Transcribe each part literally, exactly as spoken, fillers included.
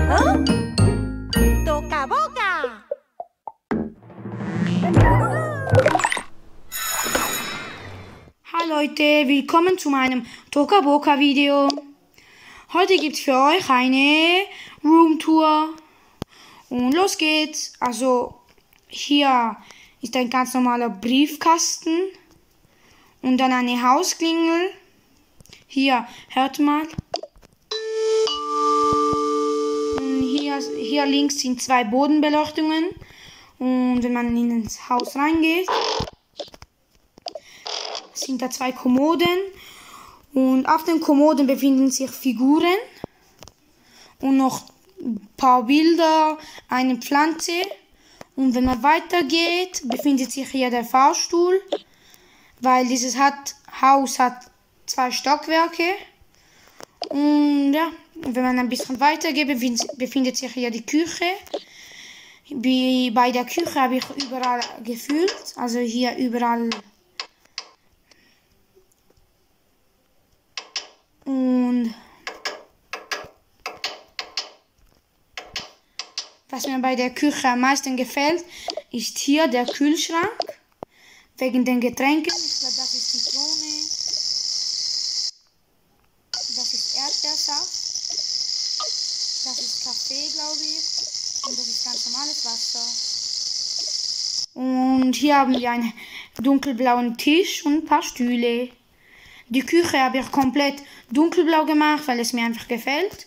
Huh? Toca boca. Hallo Leute, willkommen zu meinem Toca Boca Video. Heute gibt es für euch eine Roomtour. Und los geht's. Also hier ist ein ganz normaler Briefkasten. Und dann eine Hausklingel. Hier, hört mal. Und hier, hier links sind zwei Bodenbeleuchtungen. Und wenn man ins Haus reingeht, sind da zwei Kommoden. Und auf den Kommoden befinden sich Figuren. Und noch ein paar Bilder, eine Pflanze. Und wenn man weitergeht, befindet sich hier der Fahrstuhl. Weil dieses hat, Haus hat zwei Stockwerke. Und ja, wenn man ein bisschen weitergeht, befindet sich hier die Küche. Wie bei der Küche habe ich überall gefüllt. Also hier überall. Und was mir bei der Küche am meisten gefällt, ist hier der Kühlschrank. Wegen den Getränken. Ich glaube, das ist Zitrone. Das ist Erdbeersaft. Das ist Kaffee, glaube ich. Und das ist ganz normales Wasser. Und hier haben wir einen dunkelblauen Tisch und ein paar Stühle. Die Küche habe ich komplett dunkelblau gemacht, weil es mir einfach gefällt.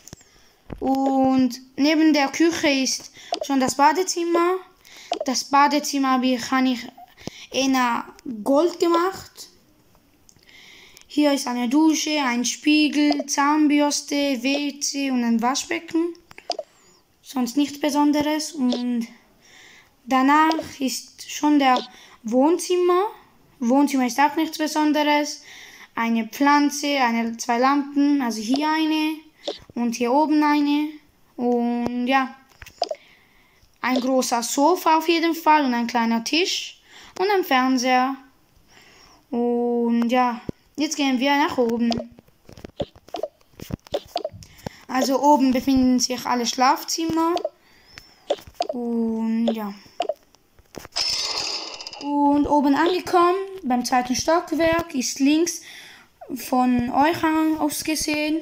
Und neben der Küche ist schon das Badezimmer. Das Badezimmer habe ich, habe ich in Gold gemacht. Hier ist eine Dusche, ein Spiegel, Zahnbürste, W C und ein Waschbecken. Sonst nichts Besonderes. Und danach ist schon der Wohnzimmer. Wohnzimmer ist auch nichts Besonderes. Eine Pflanze, eine, zwei Lampen, also hier eine und hier oben eine. Und ja, ein großer Sofa auf jeden Fall und ein kleiner Tisch. Und ein Fernseher. Und ja, jetzt gehen wir nach oben. Also oben befinden sich alle Schlafzimmer. Und ja. Und oben angekommen, beim zweiten Stockwerk, ist links von euch aus gesehen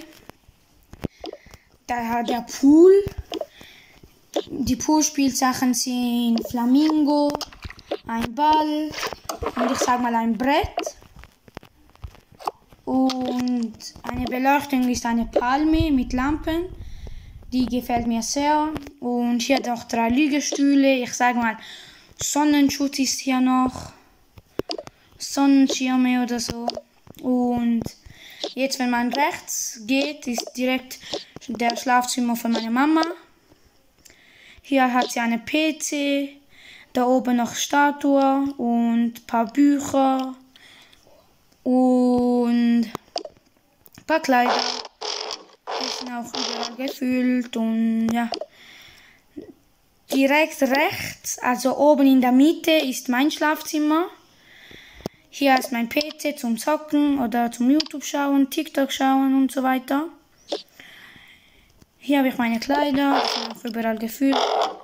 der, der Pool. Die Poolspielsachen sind Flamingo, ein Ball und ich sag mal ein Brett. Und eine Beleuchtung ist eine Palme mit Lampen. Die gefällt mir sehr. Und hier noch drei Liegestühle. Ich sag mal, Sonnenschutz ist hier noch. Sonnenschirme oder so. Und jetzt, wenn man rechts geht, ist direkt der Schlafzimmer von meiner Mama. Hier hat sie eine P C. Da oben noch Statue und ein paar Bücher und ein paar Kleider. Die sind auch überall gefüllt und ja. Direkt rechts, also oben in der Mitte, ist mein Schlafzimmer. Hier ist mein P C zum Zocken oder zum YouTube schauen, TikTok schauen und so weiter. Hier habe ich meine Kleider, die sind auch überall gefüllt.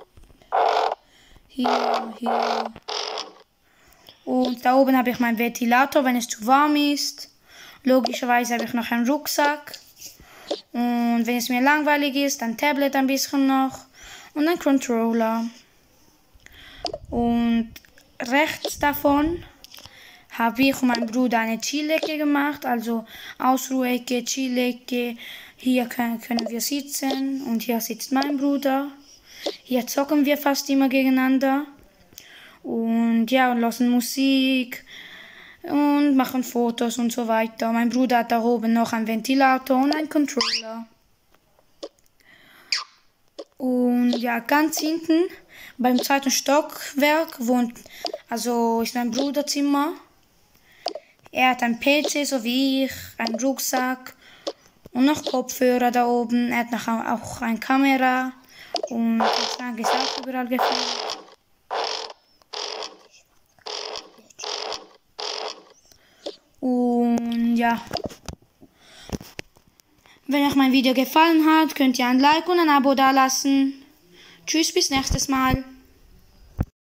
Hier, hier. Und da oben habe ich meinen Ventilator, wenn es zu warm ist. Logischerweise habe ich noch einen Rucksack. Und wenn es mir langweilig ist, ein Tablet ein bisschen noch. Und ein Controller. Und rechts davon habe ich und mein Bruder eine Chillecke gemacht. Also Ausruhecke, Chillecke. Hier können, können wir sitzen. Und hier sitzt mein Bruder. Hier zocken wir fast immer gegeneinander. Und ja, und lassen Musik. Und machen Fotos und so weiter. Mein Bruder hat da oben noch einen Ventilator und einen Controller. Und ja, ganz hinten beim zweiten Stockwerk wohnt, also ist mein Bruderzimmer. Er hat einen P C, so wie ich, einen Rucksack und noch Kopfhörer da oben. Er hat noch auch eine Kamera und der Schrank ist auch überall gefüllt. Und ja, Wenn euch mein Video gefallen hat, könnt ihr ein Like und ein Abo dalassen. Tschüss, bis nächstes Mal.